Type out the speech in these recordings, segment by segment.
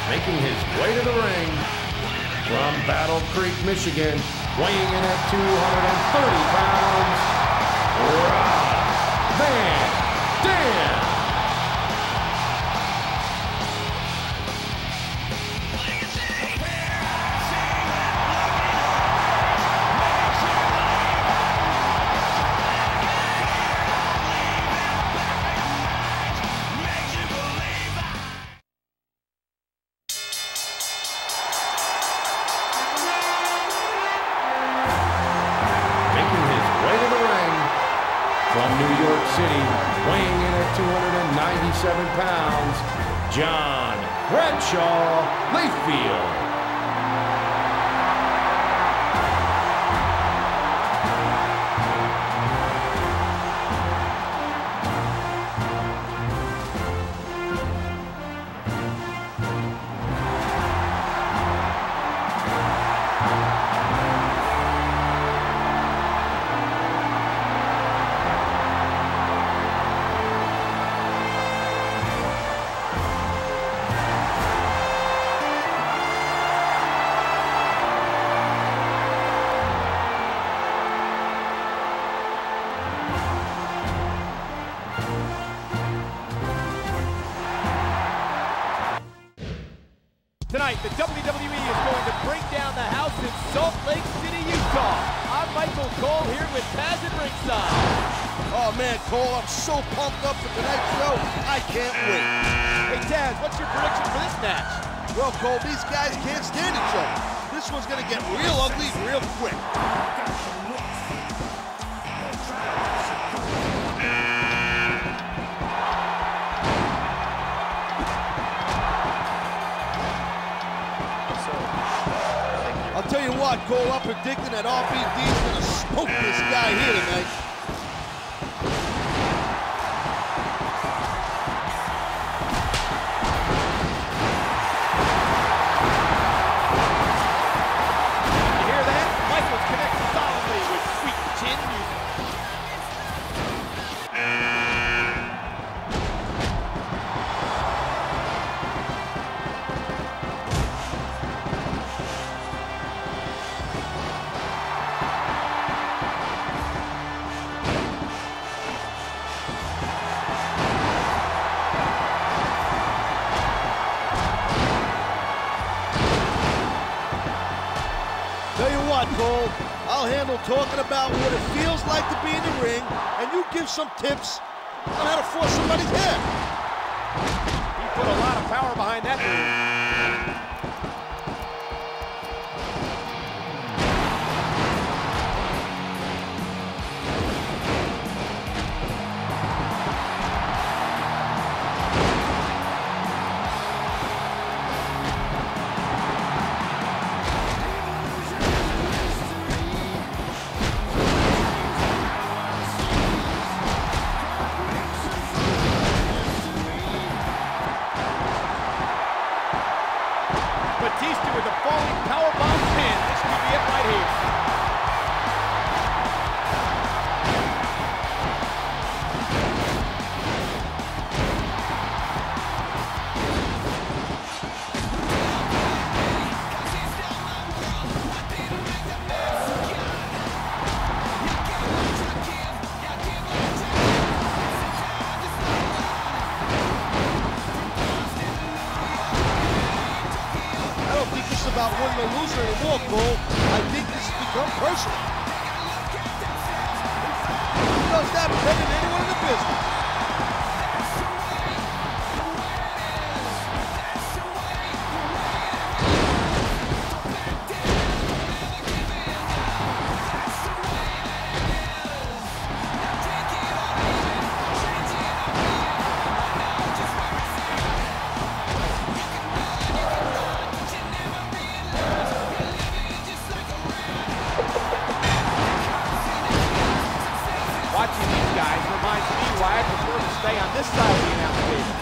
Making his way to the ring from Battle Creek, Michigan, weighing in at 230 pounds, Rob Van Dam. From New York City, weighing in at 297 pounds, John Bradshaw Layfield. Tonight, the WWE is going to break down the house in Salt Lake City, Utah. I'm Michael Cole here with Taz at ringside. Oh man, Cole, I'm so pumped up for tonight's show. I can't wait. Hey Taz, what's your prediction for this match? Well, Cole, these guys can't stand each other. This one's gonna get real ugly real quick. I'll tell you what, Cole, I'm predicting that RVD's gonna smoke this guy here tonight. You hear that? Michaels connects solidly with sweet chin music. Tell you what, Cole, I'll handle talking about what it feels like to be in the ring, and you give some tips on how to force somebody's head. He put a lot of power behind that move. Batista with a falling powerbomb pin. This could be it right here. About winning or losing anymore, Cole. I think this has become personal. He does that better than anyone in the business. Watching these guys reminds me why I prefer to stay on this side of the announce table.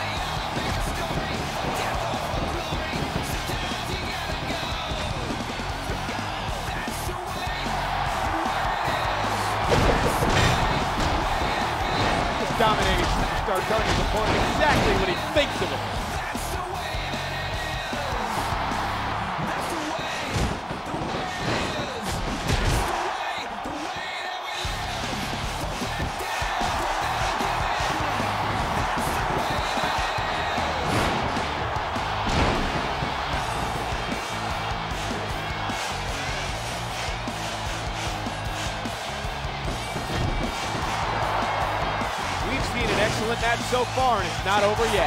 This dominating superstar telling his opponent exactly what he thinks of him. so far, and it's not over yet.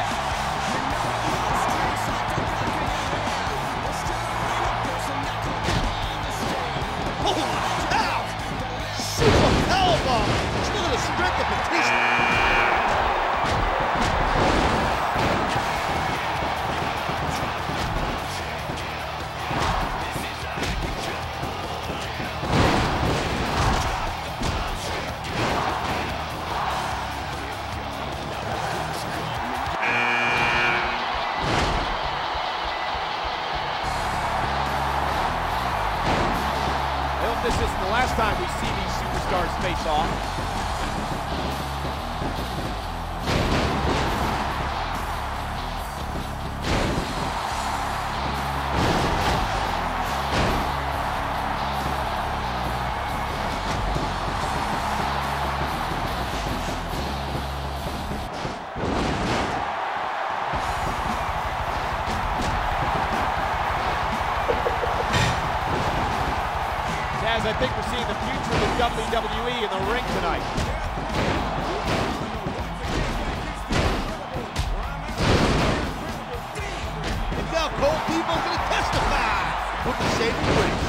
Holy cow! Super powerbomb! Just look at the strength of Batista. This isn't the last time we see these superstars face off. I think we're seeing the future of the WWE in the ring tonight. And now Cole People's going to testify with the saving grace.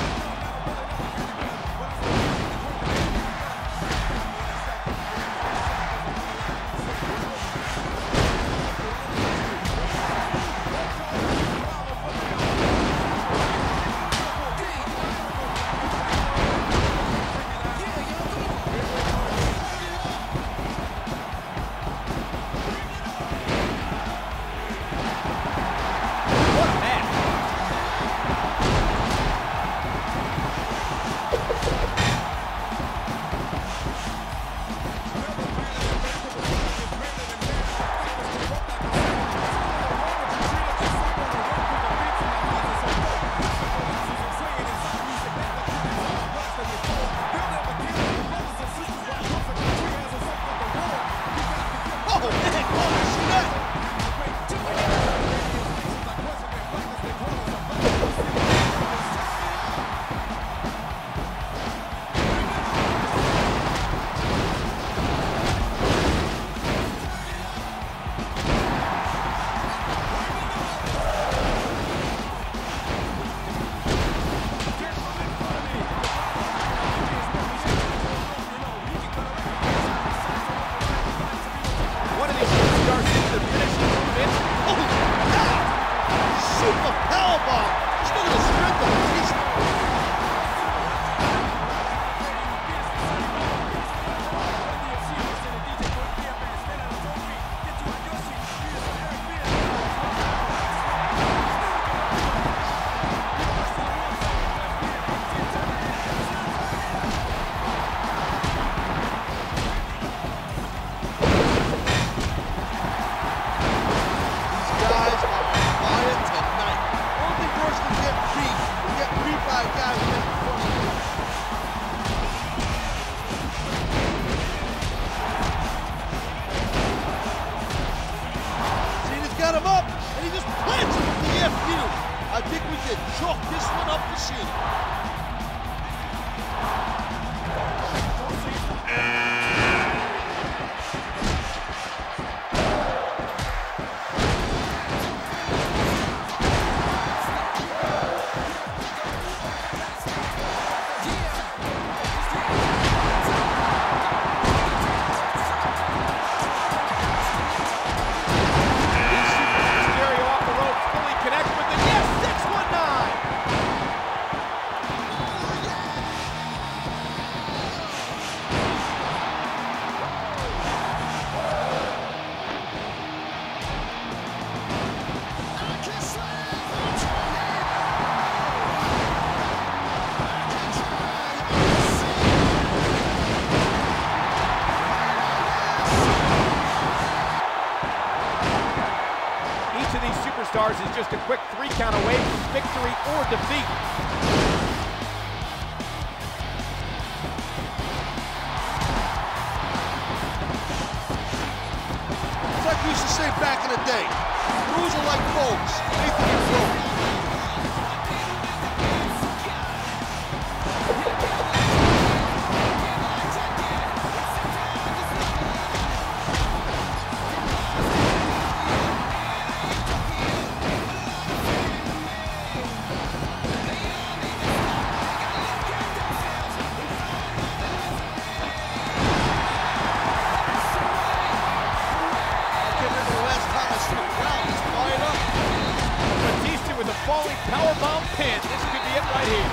Got him up, and he just plants him with the FU. I think we can chalk this one up the sheet. Stars is just a quick 3 count away from victory or defeat. It's like we used to say back in the day, rules are like folks, they can be broken. falling powerbomb pin. This could be it right here.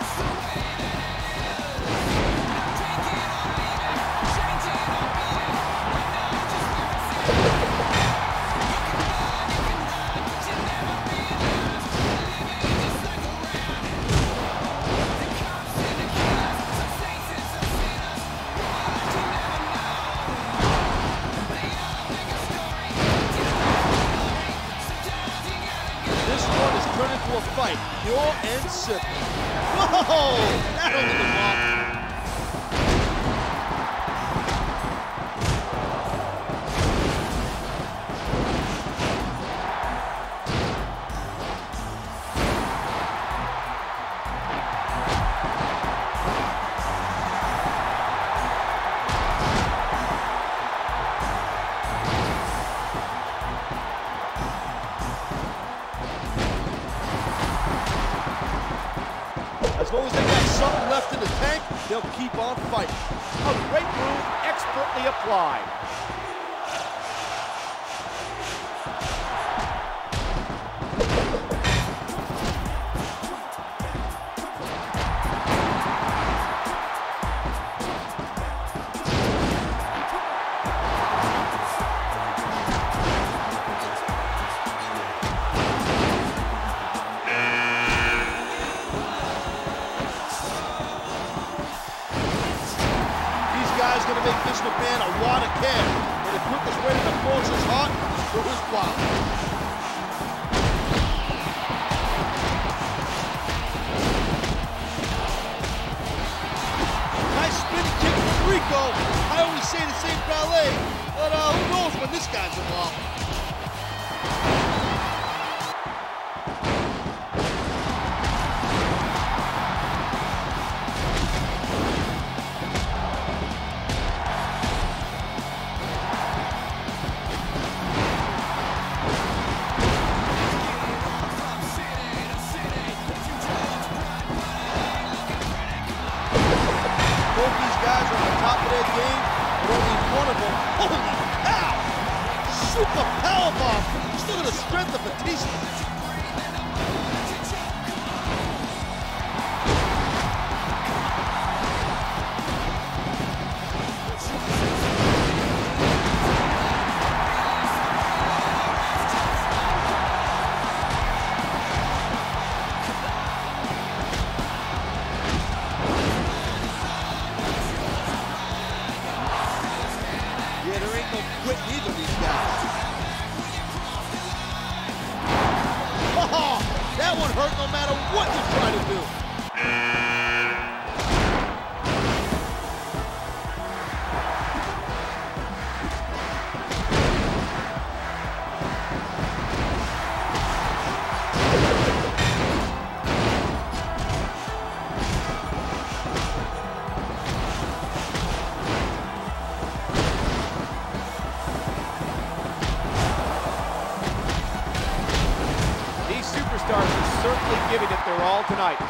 Turn into a fight, pure and simple. Whoa! That only the mark. As long as they got something left in the tank, they'll keep on fighting. A great move, expertly applied. Guy's gonna make Vince McMahon a wad of cash, and he put this weight in the Force's heart through his wallet. Nice spinning kick from Rico. I always say the same ballet, but who knows when this guy's involved. Both these guys are on the top of their game, but only one of them, holy cow! Super powerbomb! Just look at the strength of Batista. Yeah, there ain't no quit either of these guys. Oh, that one hurt no matter what you try to do. Superstars are certainly giving it their all tonight.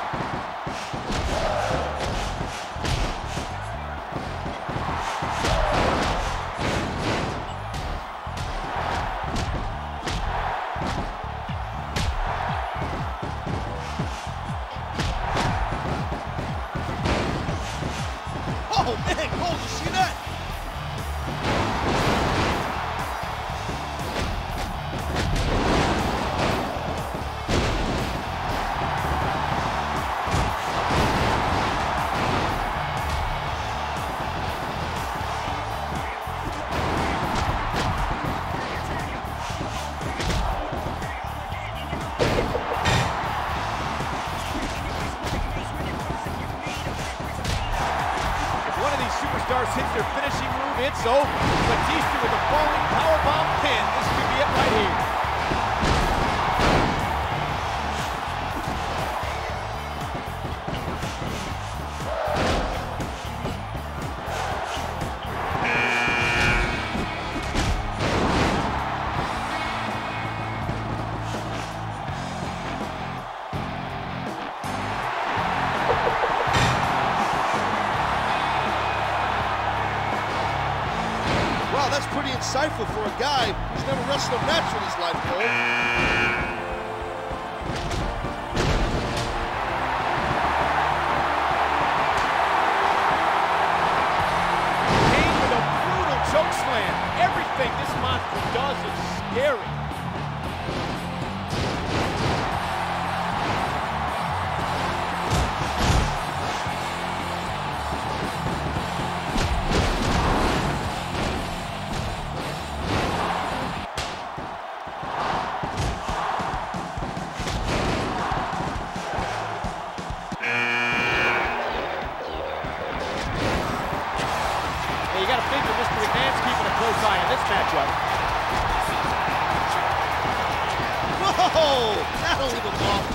Oh man, Cole, you see that? Superstars hits their finishing move, it's over. Batista with a falling powerbomb pin. This could be it right here. Wow, that's pretty insightful for a guy who's never wrestled a match in his life, Cole. Whoa! That'll leave a mark.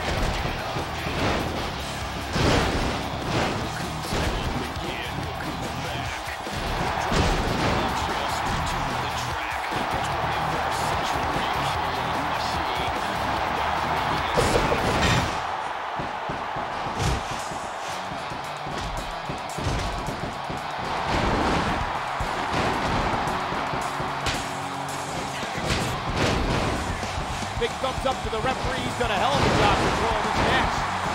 Big thumbs up to the referee. He's done a hell of a job controlling this match.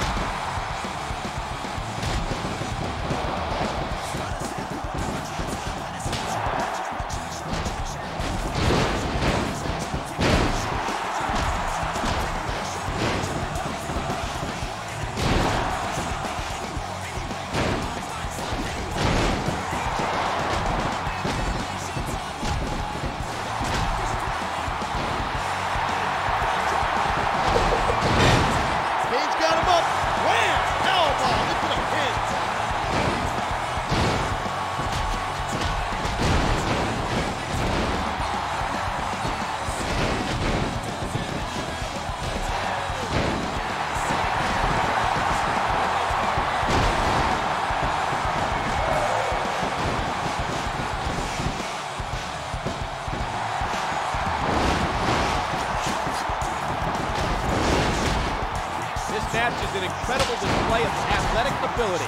This match is an incredible display of athletic ability.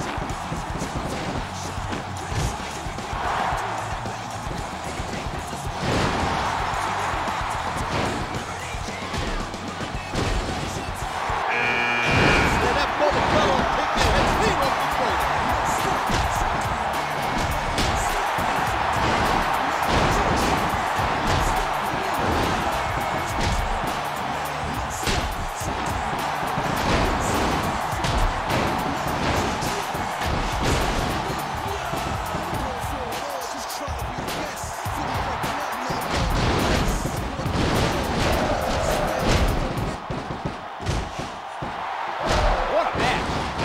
And that Bubba Fellow take their head clean off the shoulder. What a match.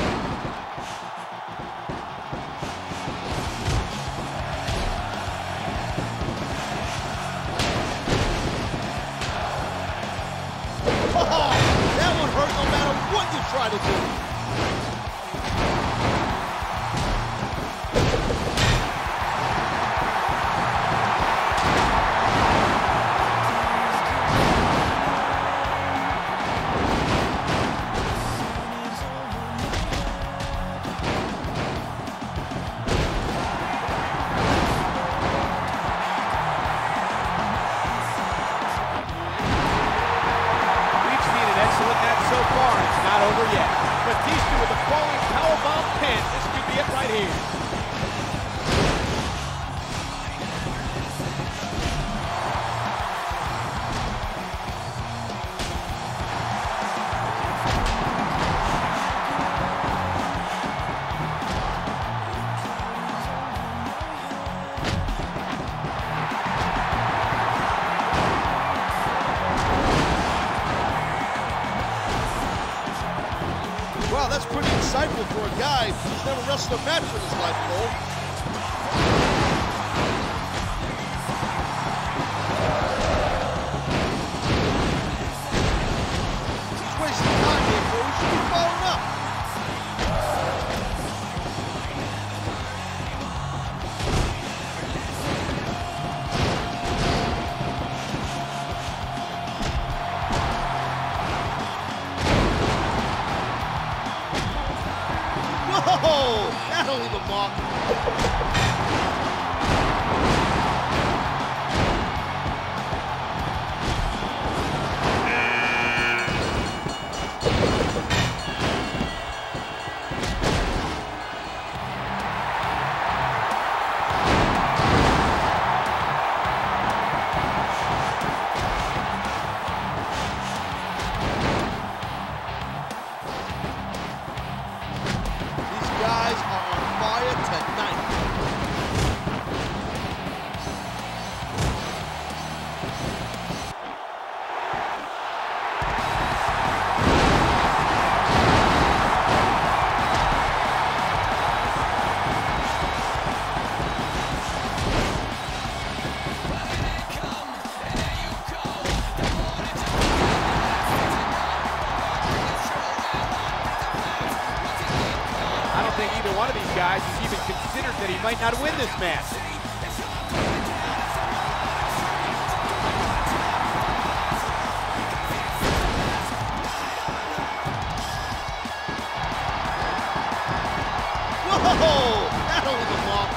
Oh, that one hurt no matter what you try to do. We've seen an excellent match so far, and it's not over yet. Batista with a falling powerbomb pin. This could be it right here. Wow, that's pretty insightful for a guy who's never wrestled a match in his life, Cole. He's wasting time here, Cole. He should be following up. Whoa! That'll leave a mark. These guys are on fire tonight. guys, he's even considered that he might not win this match. Whoa! That over the mark.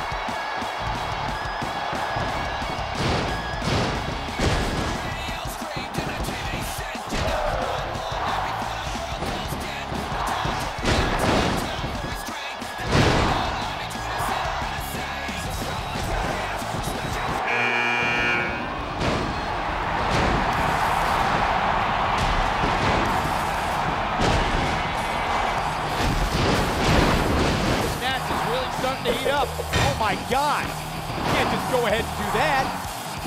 To heat up. Oh my God. You can't just go ahead and do that.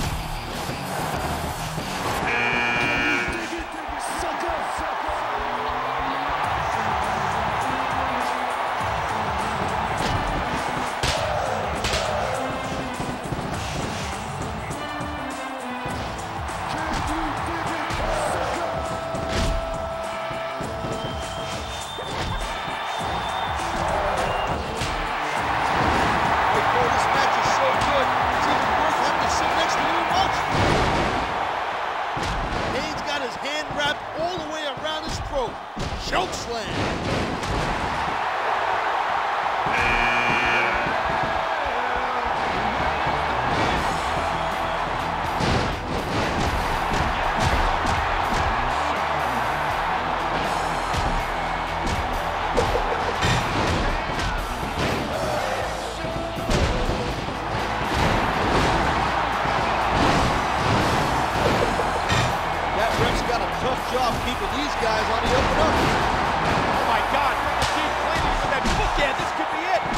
Choke slam. That ref's got a tough job keeping these guys on the open up. Oh my God, Team Planning with that bookend, this could be it.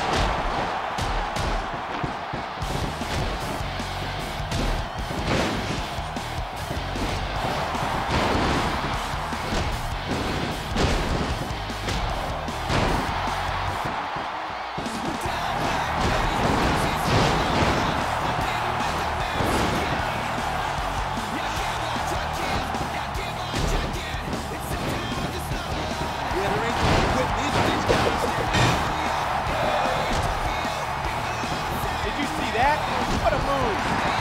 What a move!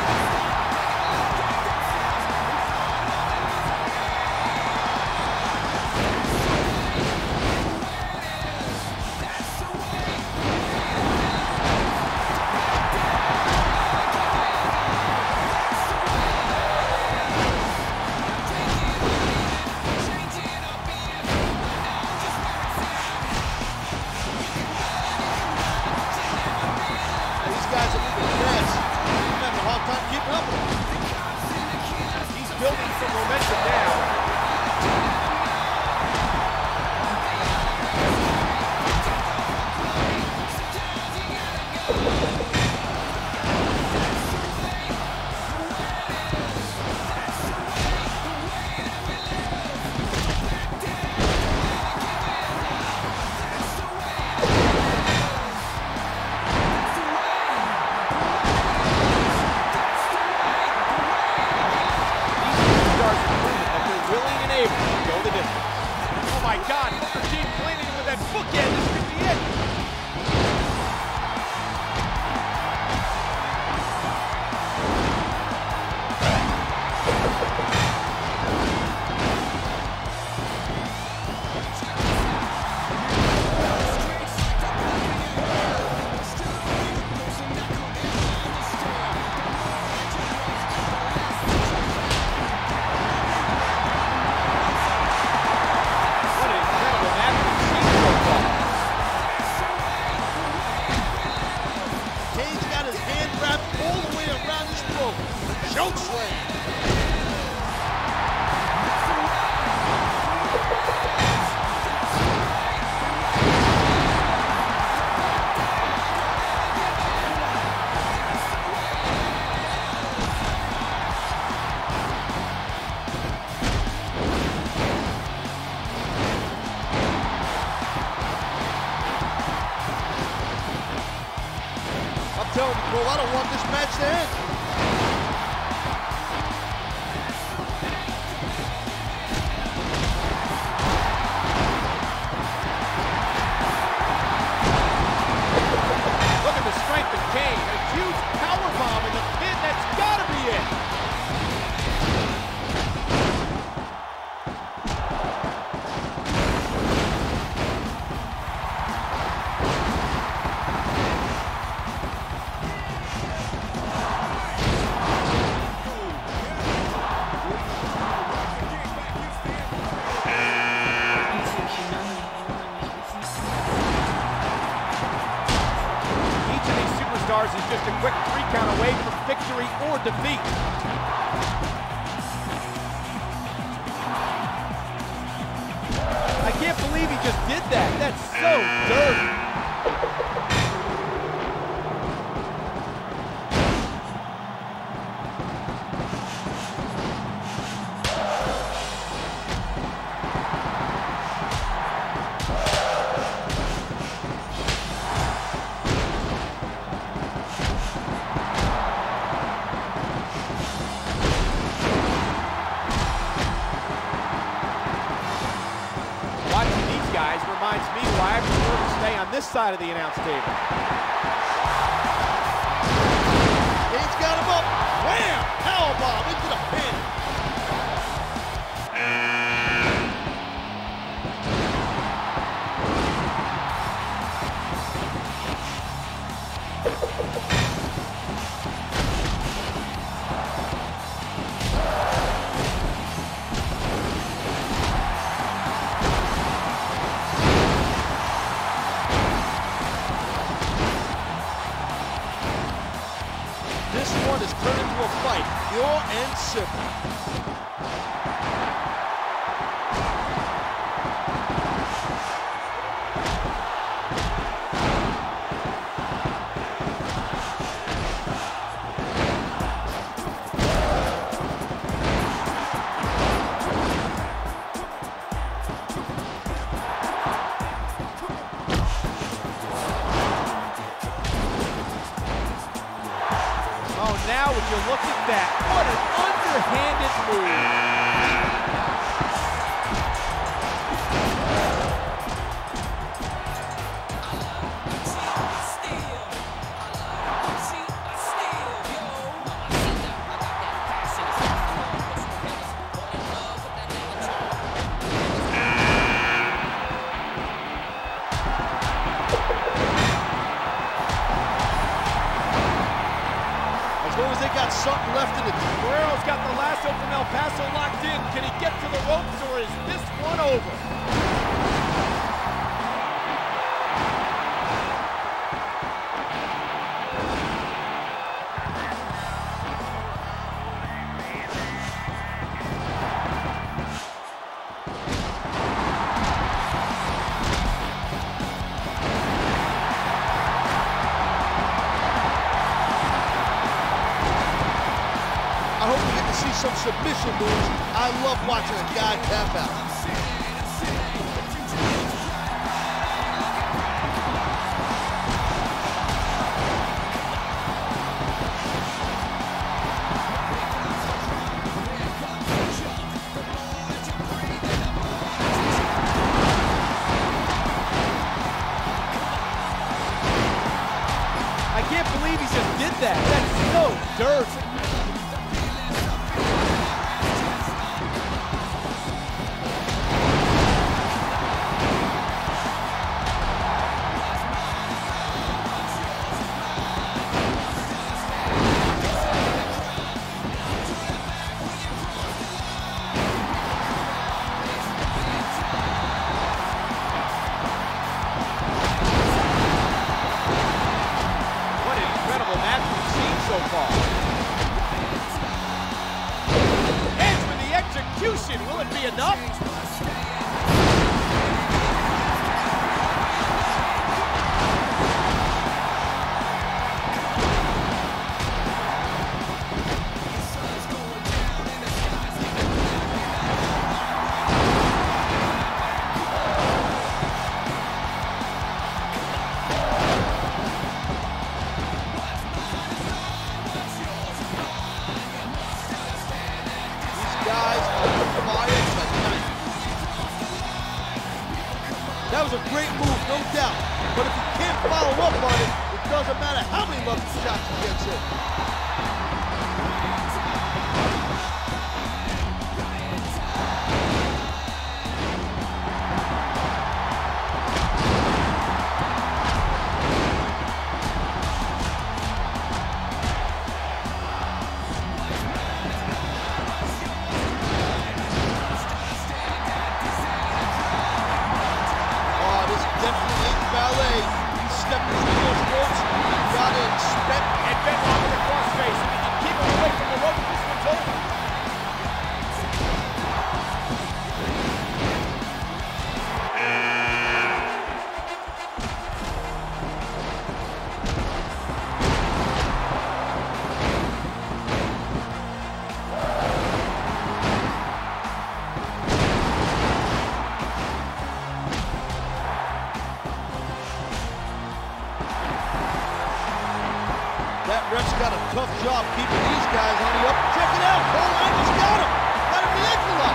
He's building some momentum now. Oh my God, Booker T cleaning with that bookend. This could be it. Choke slam. I'm telling you, Cole, I don't want this match to end. quick 3 count away from victory or defeat. I can't believe he just did that. That's so dirty. Watching these guys reminds me why I prefer to stay on this side of the announce table. He's got him up. Wham! Powerbomb into the pin. This one has turned into a fight, pure and simple. Oh, now would you look at that? What an underhanded move. As long as they got something left in the tank. Guerrero's got the lasso from El Paso locked in. Can he get to the ropes, or is this one over? I hope we get to see some submission moves. I love watching a guy tap out. I can't believe he just did that. That's so dirty. What an incredible match we've seen so far. Edge with the execution. Will it be enough? Guys are fire tonight. That was a great move, no doubt. But if you can't follow up on it, it doesn't matter how many lucky shots he gets in. Definitely ain't ballet. He stepped into those ropes. You gotta expect Adventure job keeping these guys on the up. Check it out. Cole Angus got him. Got him the ankle lock.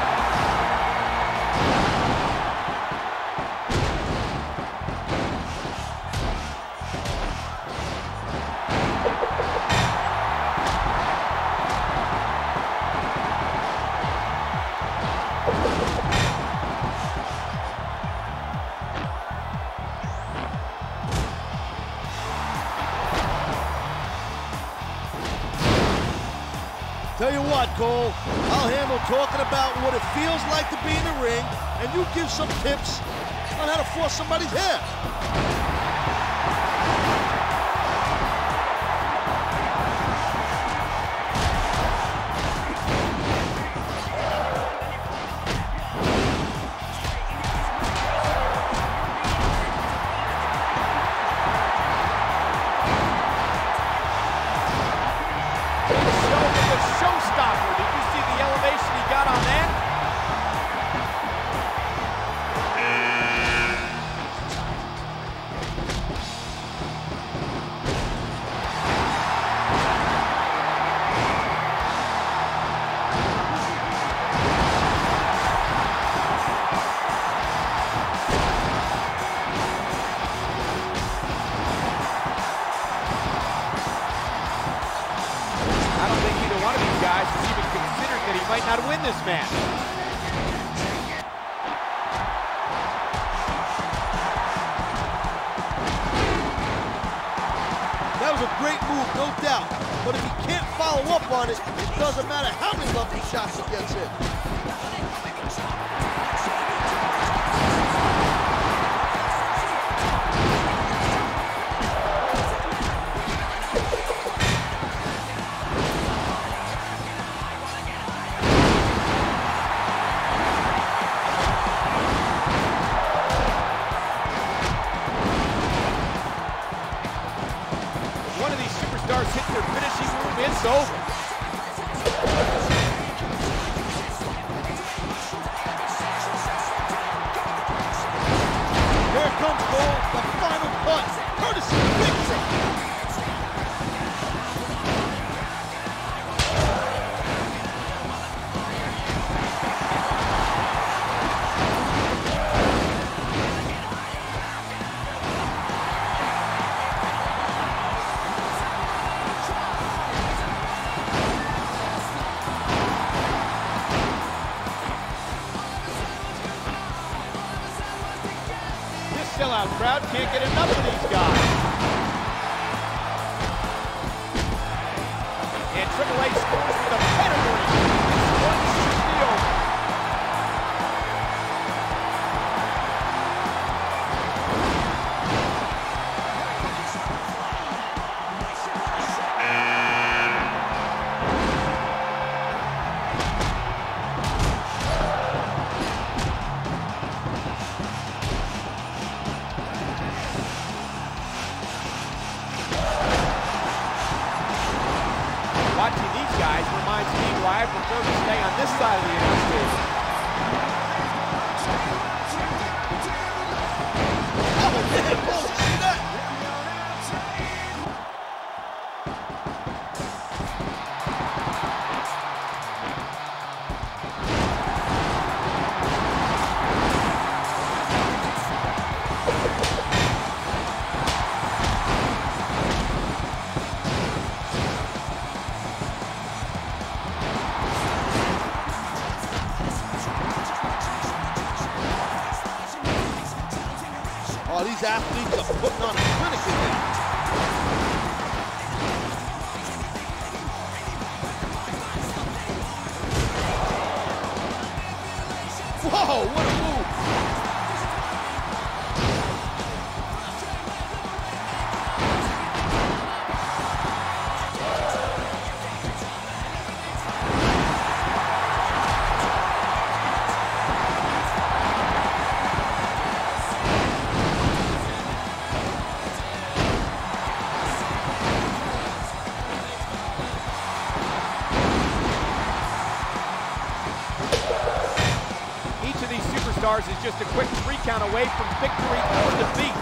Tell you what, Cole, I'll handle talking about what it feels like to be in the ring, and you give some tips on how to force somebody's hair. Might not win this match. That was a great move, no doubt. But if he can't follow up on it, it doesn't matter how many lovely shots he gets in. Hit their finishing move, it's over. Here comes Cole, the final cut, courtesy of Victor. Sellout crowd can't get enough of these guys. And Triple H scores with a pedigree. One should be over. Watching these guys reminds me why I prefer to stay on this side of the interstate. Oh, man, Cole, you see that? Oh, these athletes are putting on a clinic again. Whoa, what a move. Superstars is just a quick 3 count away from victory or defeat.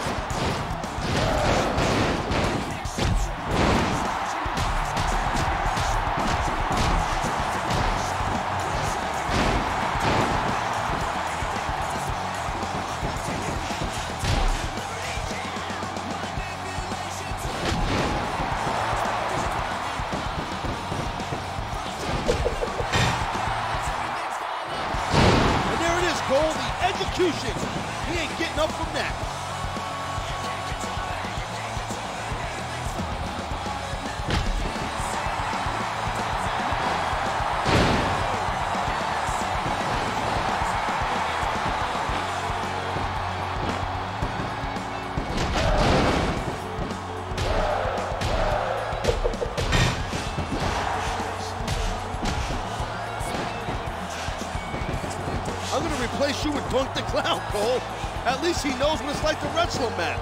Cole, the execution. He ain't getting up from that. I'm gonna replace you with Dunk the Clown, Cole. At least he knows what it's like to wrestle a match.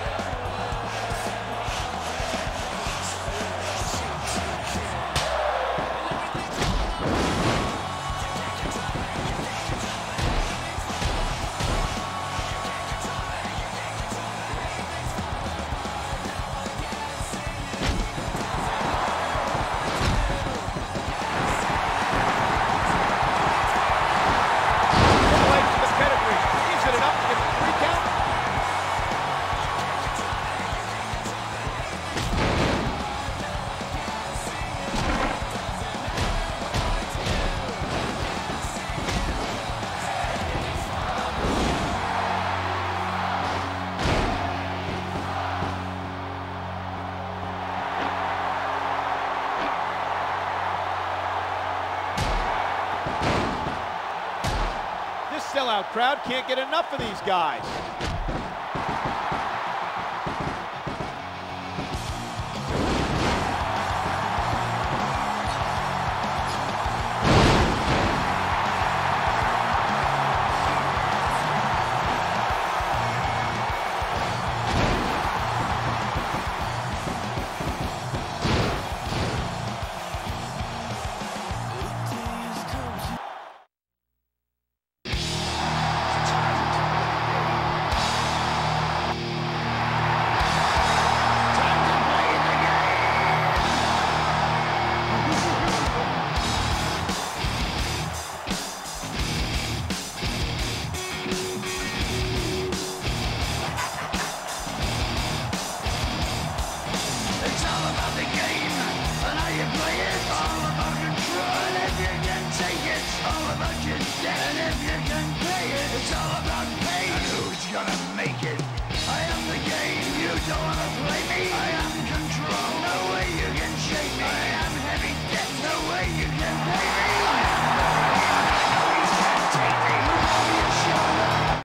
Sellout crowd can't get enough of these guys. And if you can play it, it's all about pay. And who's gonna